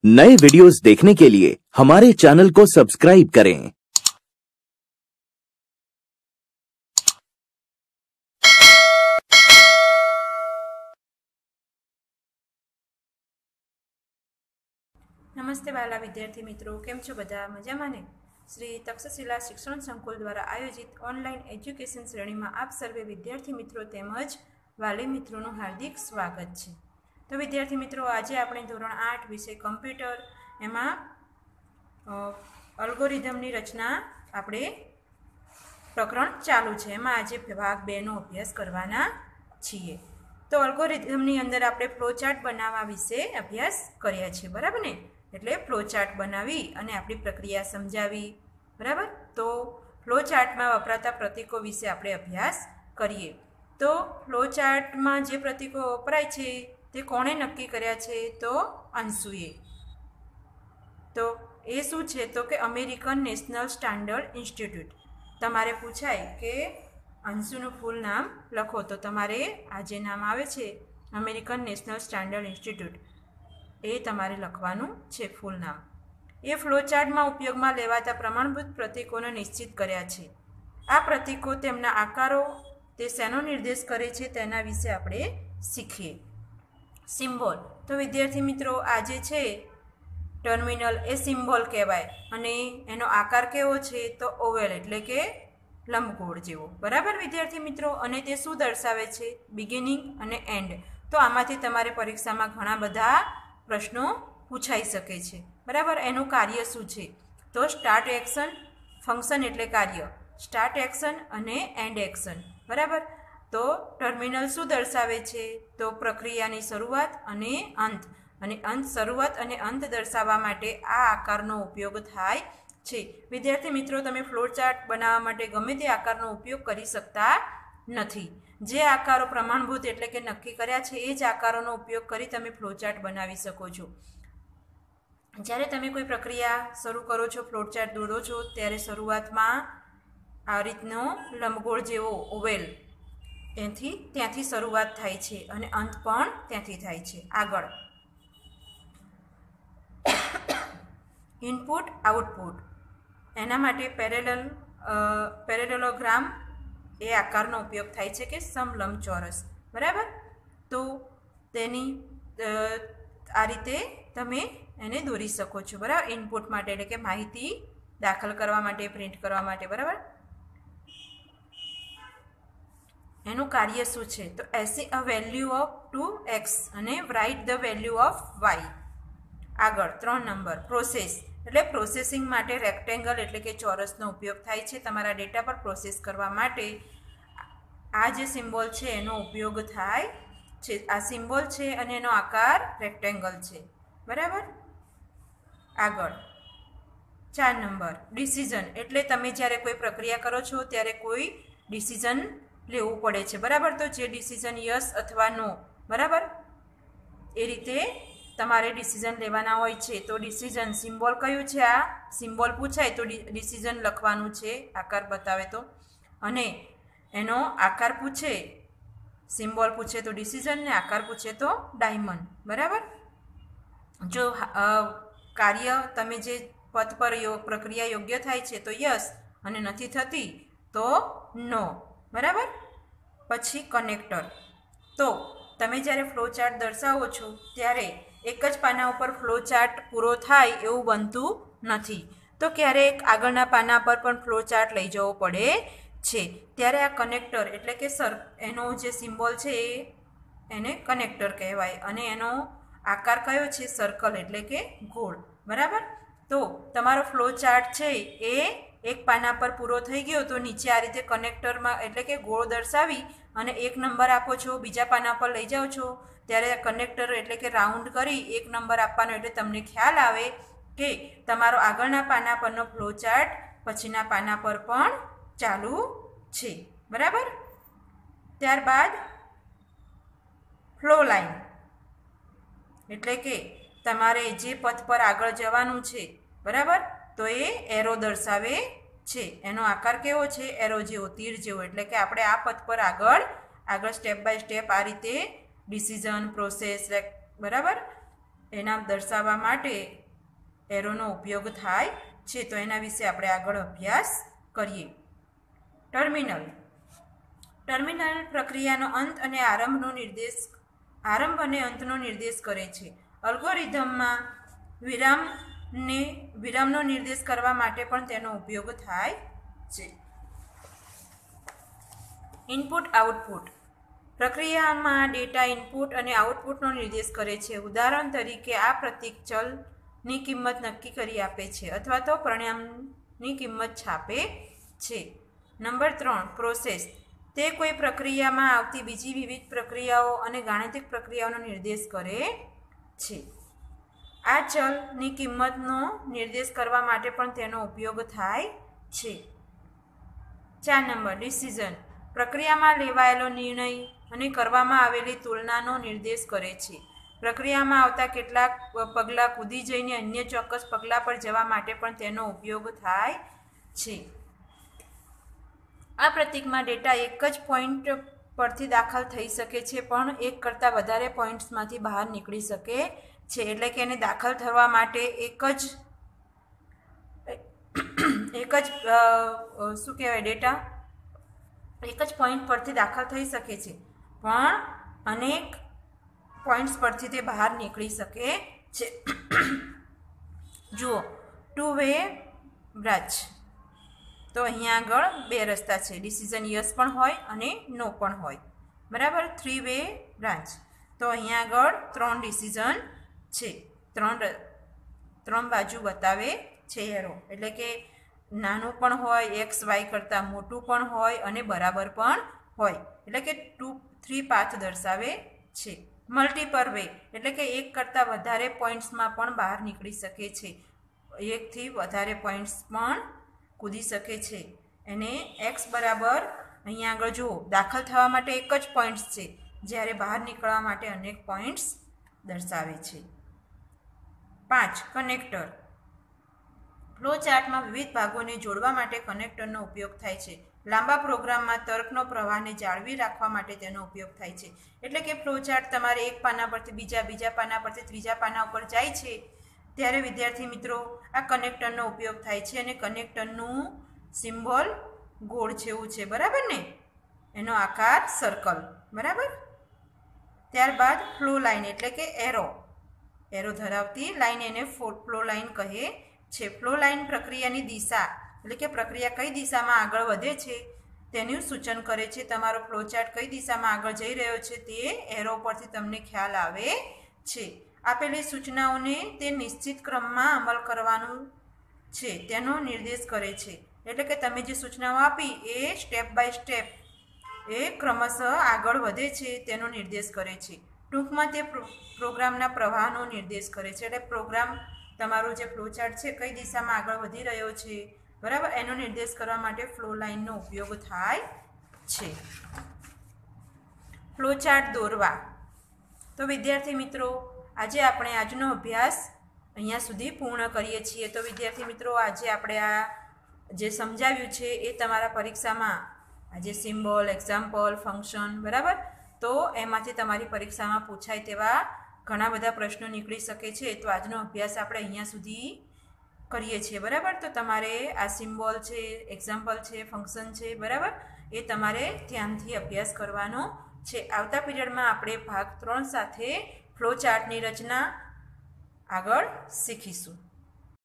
नए वीडियोस देखने के लिए हमारे चैनल को सब्सक्राइब करें। नमस्ते वाला विद्यार्थी मित्रों, केम छो बधा मजामां ने? श्री तक्षशिला शिक्षण संकुल द्वारा आयोजित ऑनलाइन एज्युकेशन श्रेणी में आप सर्वे विद्यार्थी मित्रों तेमज वाली मित्रों हार्दिक स्वागत है। तो विद्यार्थी मित्रों, आज आपणे धोरण 8 विषय कम्प्यूटर एमां अल्गोरिधमनी रचना आपणे प्रकरण चालू है। एमां आज भाग 2 नो अभ्यास करवाना छीए। तो अल्गोरिधमनी अंदर आपणे फ्लोचार्ट बनाववा विषे अभ्यास कर्या छे, बराबर ने? एटले फ्लोचार्ट बनावी अने आपणी प्रक्रिया समजावी, बराबर। तो फ्लोचार्ट में वपराता प्रतीकों विषे आपणे अभ्यास करीए। तो फ्लोचार्ट में जे प्रतीकों वपराय छे ते कोणे नक्की कर्या छे? तो अंशुए। तो ए शुं छे? तो कि अमेरिकन नेशनल स्टैंडर्ड इंस्टीट्यूट। तमारे पूछाय के अंशुનું फूल नाम लखो, तो तमारे आ जे नाम आवे छे अमेरिकन नेशनल स्टैंडर्ड इंस्टीट्यूट ए तमारे लखवानुं छे फूल नाम। ए फ्लोचार्ट में उपयोग में लेवाता प्रमाणभूत प्रतीकों निश्चित कर्या छे। आ प्रतीकों तेमना आकारो ते शेनो निर्देश करे छे तेना विषे आपणे शीखीए। सिम्बोल, तो विद्यार्थी मित्रों आ जे छे टर्मिनल ए सिम्बोल कहेवाय अने एनो आकार केवो छे? तो ओवेल एटले के लंबगोળ जेवो, बराबर विद्यार्थी मित्रों। अने ते शुं दर्शावे छे? बिगिनिंग अने एंड। तो आमांथी तमारे परीक्षामां घणा बधा प्रश्नों पूछाई शके छे, बराबर। एनुं कार्य शुं छे? तो स्टार्ट एक्शन, फंक्शन एटले कार्य, स्टार्ट एक्शन अने एंड एक्शन, बराबर। तो टर्मिनल शुं दर्शावे छे? तो प्रक्रियानी शरूआत अने अंत, अने अंत शरूआत अने अंत दर्शाववा माटे आ आकारनो उपयोग थाय छे। विद्यार्थी मित्रों, तमे फ्लोचार्ट बनाववा माटे गमे ते आकारनो उपयोग करी शकता नथी। जे आकारो प्रमाणभूत एटले के नक्की कर्या छे ए ज आकारोनो उपयोग करी तमे फ्लोचार्ट बनावी शको छो। ज्यारे तमे कोई प्रक्रिया शरू करो छो, फ्लोचार्ट दोरो छो, त्यारे शरूआतमां आ रीतनो लंबगोળ जेवो ओवेल त्यांथी शरूआत थाय छे अने अंत पण त्यांथी थाय छे। आगळ इनपुट आउटपुट, एना माटे पेरेललोग्राम ए आकारनो उपयोग थाय छे के समलंबचोरस, बराबर। तो तेनी आ रीते तमे एने दोरी शको छो, बराबर। इनपुट माटे एटले के माहिती दाखल करवा माटे, प्रिंट करवा माटे, बराबर। एनुं कार्य शुं छे? तो एसी a value of to x अने write the value of y. आगळ 3 नंबर प्रोसेस एटले प्रोसेसिंग माटे रेक्टेंगल एटले के चौरसनो उपयोग थाय छे। तमारा डेटा पर प्रोसेस करवा माटे आ जे सिम्बोल छे एनो उपयोग थाय छे। आ सिम्बोल छे अने एनो आकार रेक्टेंगल छे, बराबर। आगळ 4 नंबर डिसिजन एटले तमे ज्यारे कोई प्रक्रिया करो छो त्यारे कोई डिसिजन लेवुं पड़े छे, बराबर। तो जे डिसिजन यस अथवा नो, बराबर, ए रीते तमारे डिसिजन लेवाना होय छे। तो डिसिजन सिम्बोल कयुं छे? आ सिम्बोल पूछाय तो डिसिजन लखवानुं छे, आकार बतावे तो। अने एनो आकार पूछे, सिम्बोल पूछे तो डिसिजन ने आकार पूछे तो डायमंड, बराबर। जो कार्य तमे जे पथ पर प्रक्रिया योग्य थाय छे तो यस अने नथी थती तो नो, बराबर। पछी कनेक्टर, तो तमे ज्यारे फ्लोचार्ट दर्शावो छो त्यारे एक ज पाना पर फ्लोचार्ट पूरो थाय एवुं बनतुं नथी। तो क्यारेक आगळना पाना पर पण फ्लोचार्ट लई जवो पड़े छे। त्यारे आ कनेक्टर एटले के एनो जे सिम्बोल छे एने कनेक्टर कहेवाय अने एनो आकार कयो छे? सर्कल एटले के गोળ, बराबर। तो तमारो फ्लोचार्ट छे ए एक पाना पर पूरो थई गयो तो नीचे आ रीते कनेक्टर में एटले के गोળ दर्शावी अने एक नंबर आपो छो, बीजा पाना पर लई जाओ छो त्यारे कनेक्टर एटले के राउंड करी एक नंबर आपवानो एटले तमने ख्याल आवे के तमारो आगळना पाना परनो फ्लोचार्ट पछीना पाना पर पण चालू छे, बराबर। त्यारबाद फ्लो लाइन एटले के तमारे जे पथ पर आगळ जवानुं छे, बराबर, तो ए एरो दर्शावे छे। एनो आकार केवो छे? एरो जेवो, तीर जेवो, एटले के आपणे आ पथ पर आगळ स्टेप बाय स्टेप आ रीते डिसिजन प्रोसेस, बराबर, એના દર્શાવવા માટે એરોનો ઉપયોગ થાય છે. તો એના વિશે આપણે આગળ અભ્યાસ કરીએ. ટર્મિનલ પ્રક્રિયાનો અંત અને આરંભ અને અંતનો નિર્દેશ કરે છે. અલ્ગોરિધમમાં વિરામનો નિર્દેશ કરવા માટે પણ તેનો ઉપયોગ થાય છે. ઇનપુટ આઉટપુટ પ્રક્રિયામાં ડેટા ઇનપુટ અને આઉટપુટનો નિર્દેશ કરે છે. ઉદાહરણ તરીકે આ પ્રતીક ચલની કિંમત નક્કી કરી આપે છે અથવા તો પરિણામની કિંમત છાપે છે. નંબર 3 પ્રોસેસ તે કોઈ પ્રક્રિયામાં આવતી બીજી વિવિધ પ્રક્રિયાઓ અને ગાણિતિક પ્રક્રિયાઓનો નિર્દેશ કરે છે. આ ચલની કિંમતનો નિર્દેશ કરવા માટે પણ તેનો ઉપયોગ થાય છે. 4 નંબર ડિસિઝન પ્રક્રિયામાં લેવાયેલો નિર્ણય અને કરવામાં આવેલી તુલનાનો નિર્દેશ કરે છે. પ્રક્રિયામાં આવતા કેટલાક પગલાં કૂદી જઈને અન્ય ચોક્કસ પગલાં પર જવા માટે પણ તેનો ઉપયોગ થાય છે. આ પ્રતીકમાં ડેટા એક જ પોઈન્ટ પરથી દાખલ થઈ શકે છે પણ એક કરતાં વધારે પોઈન્ટ્સમાંથી બહાર નીકળી શકે છે. એટલે કે એને દાખલ થવા માટે એક જ શું કહેવાય ડેટા એક જ પોઈન્ટ પરથી દાખલ થઈ શકે છે પણ અનેક પોઈન્ટ્સ પરથી તે બહાર નીકળી શકે છે. જુઓ 2 વે બ્રાન્ચ તો અહીંયા આગળ 2 રસ્તા છે. ડિસિઝન યસ પણ હોય અને નો પણ હોય. બરાબર. 3 વે બ્રાન્ચ તો અહીંયા આગળ 3 ડિસિઝન છે. 3 બાજુ બતાવે છે એરો. એટલે કે નાનું પણ હોય, એક્સ વાય કરતાં મોટું પણ હોય અને બરાબર પણ હોય. એટલે કે 3 પાથ દર્શાવે છે. મલ્ટીપલ વે એટલે કે એક કરતાં વધારે પોઈન્ટ્સમાં પણ બહાર નીકળી શકે છે. એકથી વધારે પોઈન્ટ્સ પણ કૂદી શકે છે. એને એક્સ બરાબર અહીંયા આગળ જુઓ દાખલ થવા માટે એક જ પોઈન્ટ્સ છે જ્યારે બહાર નીકળવા માટે અનેક પોઈન્ટ્સ દર્શાવે છે. 5 કનેક્ટર ફ્લો ચાર્ટમાં વિવિધ ભાગોને જોડવા માટે કનેક્ટરનો ઉપયોગ થાય છે. લાંબા પ્રોગ્રામમાં તર્કનો પ્રવાહને જાળવી રાખવા માટે તેનો ઉપયોગ થાય છે. એટલે કે ફ્લો ચાર્ટ તમારે એક પાના પરથી બીજા પાના પરથી ત્રીજા પાના ઉપર જાય છે ત્યારે વિદ્યાર્થી મિત્રો આ કનેક્ટરનો ઉપયોગ થાય છે. અને કનેક્ટરનું સિમ્બોલ ગોળ જેવું છે. બરાબર ને? એનો આકાર સર્કલ. બરાબર. ત્યારબાદ ફ્લો લાઇન એટલે કે એરો ધરાવતી લાઇન એને ફ્લો લાઇન કહે છે. ફ્લો લાઇન પ્રક્રિયાની દિશા એટલે કે પ્રક્રિયા કઈ દિશામાં આગળ વધે છે તેનું સૂચન કરે છે. તમારો ફ્લો ચાર્ટ કઈ દિશામાં આગળ જઈ રહ્યો છે તે એરો પરથી તમને ખ્યાલ આવે છે. આપેલી સૂચનાઓને તે નિશ્ચિત ક્રમમાં અમલ કરવાનું છે તેનો નિર્દેશ કરે છે. એટલે કે તમે જે સૂચનાઓ આપી એ સ્ટેપ બાય સ્ટેપ એ ક્રમશઃ આગળ વધે છે તેનો નિર્દેશ કરે છે. ટૂંકમાં તે પ્રોગ્રામના પ્રવાહનો નિર્દેશ કરે છે. એટલે પ્રોગ્રામ તમારું જે ફ્લો ચાર્ટ છે કઈ દિશામાં આગળ વધી રહ્યો છે બરાબર એનો નિર્દેશ કરવા માટે ફ્લો લાઇનનો ઉપયોગ થાય છે. ફ્લો ચાર્ટ દોરવા તો વિદ્યાર્થી મિત્રો આજે આપણે આજનો અભ્યાસ અહીંયા સુધી પૂર્ણ કરીએ છીએ. તો વિદ્યાર્થી મિત્રો આજે આપણે આ જે સમજાવ્યું છે એ તમારા પરીક્ષામાં આજે સિમ્બોલ, એક્ઝામ્પલ, ફંક્શન બરાબર તો એમાંથી તમારી પરીક્ષામાં પૂછાય તેવા ઘણા બધા પ્રશ્નો નીકળી શકે છે. તો આજનો અભ્યાસ આપણે અહીંયા સુધી કરીએ છીએ. બરાબર. તો તમારે આ સિમ્બોલ છે, એક્ઝામ્પલ છે, ફંક્શન છે બરાબર એ તમારે ધ્યાનથી અભ્યાસ કરવાનો છે. આવતા પીરિયડમાં આપણે ભાગ 3 સાથે ફ્લો ચાર્ટની રચના આગળ શીખીશું.